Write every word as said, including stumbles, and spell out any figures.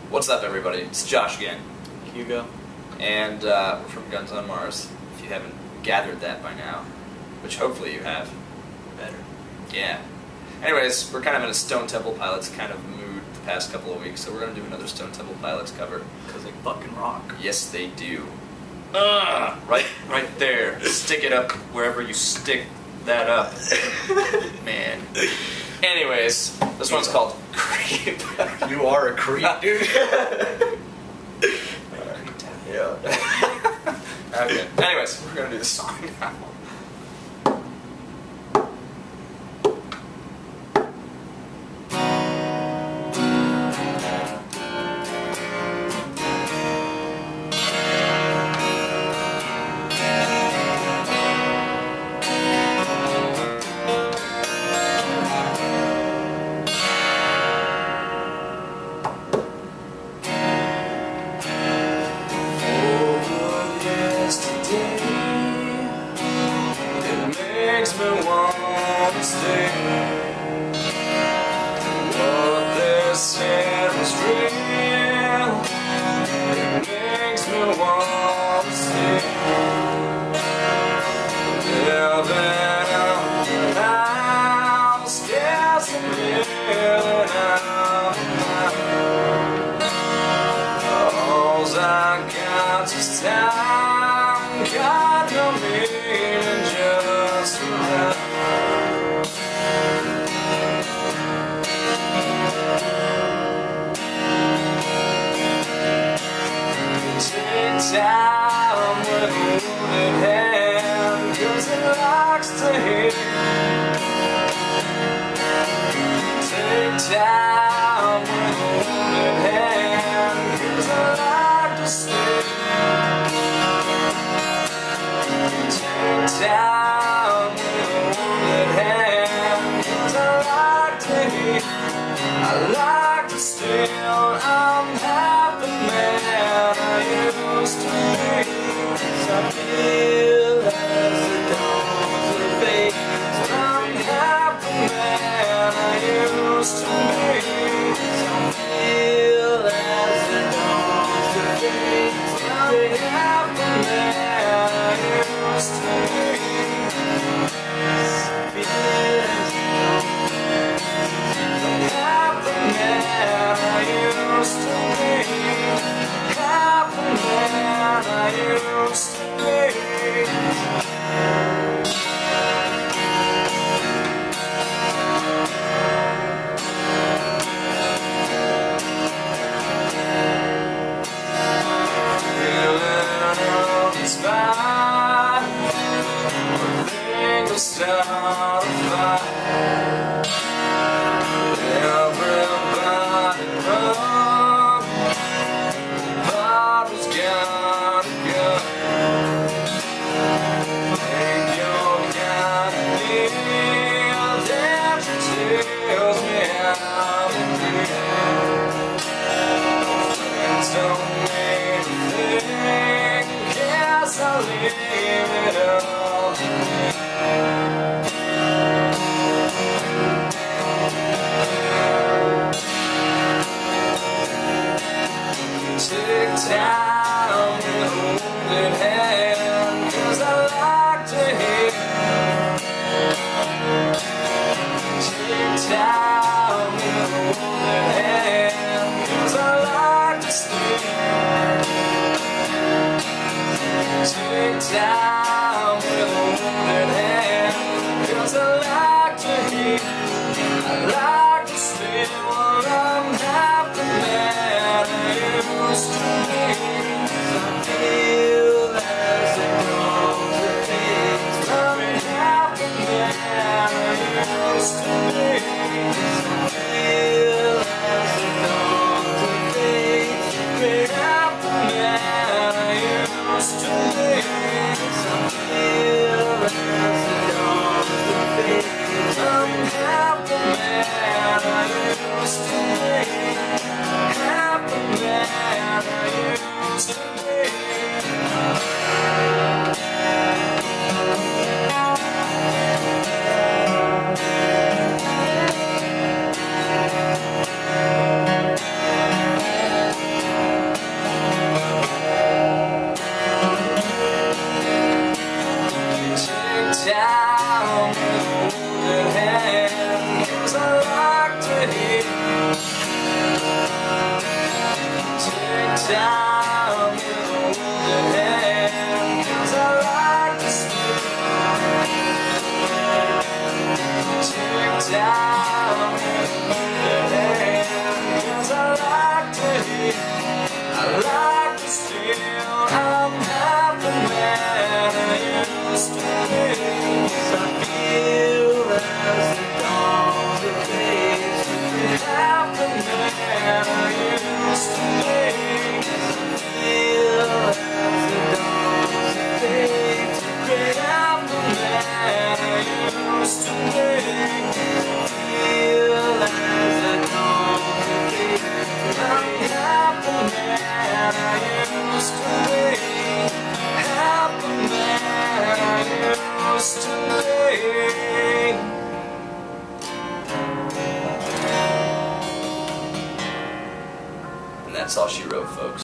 What's up, everybody? It's Josh again. Hugo. And uh, we're from Guns on Mars, if you haven't gathered that by now. Which hopefully you have. Better. Yeah. Anyways, we're kind of in a Stone Temple Pilots kind of mood the past couple of weeks, so we're going to do another Stone Temple Pilots cover. Because they fucking rock. Yes, they do. Ugh! Right, right there. Stick it up wherever you stick that up. Man. Anyways, this one's called Creep. You are a creep, dude. Yeah. Okay. Anyways, we're gonna do the song now. Makes me want to stay. What they said was real. It makes me want to stay. Living out, scares me living out. All I got is time. Got no meaning, just take time with a wounded hand, 'cause it likes to hit. Take time with a wounded hand, 'cause I like to stay. Take time with a wounded hand, 'cause I like to hit. I like to steal. I'm half the man I used to be. 'Cause I feel as the dawn's a fade. I'm half the man I used to be. 'Cause I feel as the dawn's a fade. I'm half the man I used to be. Half the man I used to be. Half the man I used to be. Feeling uninspired. Think I'll start a fire. Everybody run. Bottle's got a gun. Ain't your kind of deal that tells me how to feel. Friends don't mean a thing. Guess I'll leave it all to me. Take time with a wounded hand, 'cause I like to hear. Take time with a wounded hand, 'cause I like to stay. Take time with a wounded hand, 'cause I like to hear. I like to stay when I'm half the man I used to be. 'Cause I feel as if time with a wounded hand, 'cause I like to sleep. Take time with a wounded hand, 'cause I like to eat. I like to steal. I'm half the man I used to be. 'Cause I feel as the dawn fades to gray. Half the man I used to be. 'Cause I feel as the dawn fades to gray. Half the man I used to be. Feel as the dawn fades to gray. I'm half the man I used to be. Half the man I used to be. And that's all she wrote, folks.